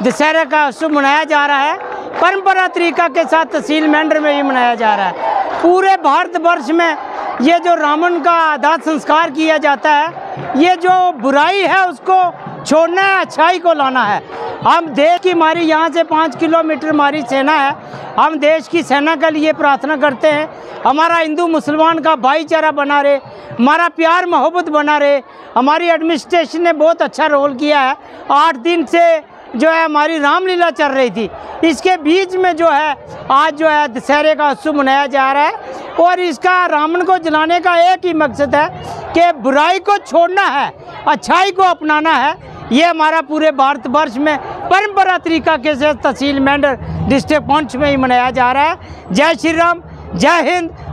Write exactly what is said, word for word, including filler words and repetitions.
दशहरे का उत्सव मनाया जा रहा है। परंपरा तरीका के साथ तहसील मेंढर में भी मनाया जा रहा है। पूरे भारतवर्ष में ये जो रावण का दाह संस्कार किया जाता है, ये जो बुराई है उसको छोड़ना है, अच्छाई को लाना है। हम देश की हमारी यहाँ से पाँच किलोमीटर हमारी सेना है। हम देश की सेना के लिए प्रार्थना करते हैं, हमारा हिंदू मुसलमान का भाईचारा बना रहे, हमारा प्यार मोहब्बत बना रहे। हमारी एडमिनिस्ट्रेशन ने बहुत अच्छा रोल किया है। आठ दिन से जो है हमारी रामलीला चल रही थी, इसके बीच में जो है आज जो है दशहरे का उत्सव मनाया जा रहा है। और इसका रावण को जलाने का एक ही मकसद है कि बुराई को छोड़ना है, अच्छाई को अपनाना है। ये हमारा पूरे भारतवर्ष में परंपरा तरीका के से तहसील मेंढर डिस्ट्रिक्ट पुंछ में ही मनाया जा रहा है। जय श्री राम, जय हिंद।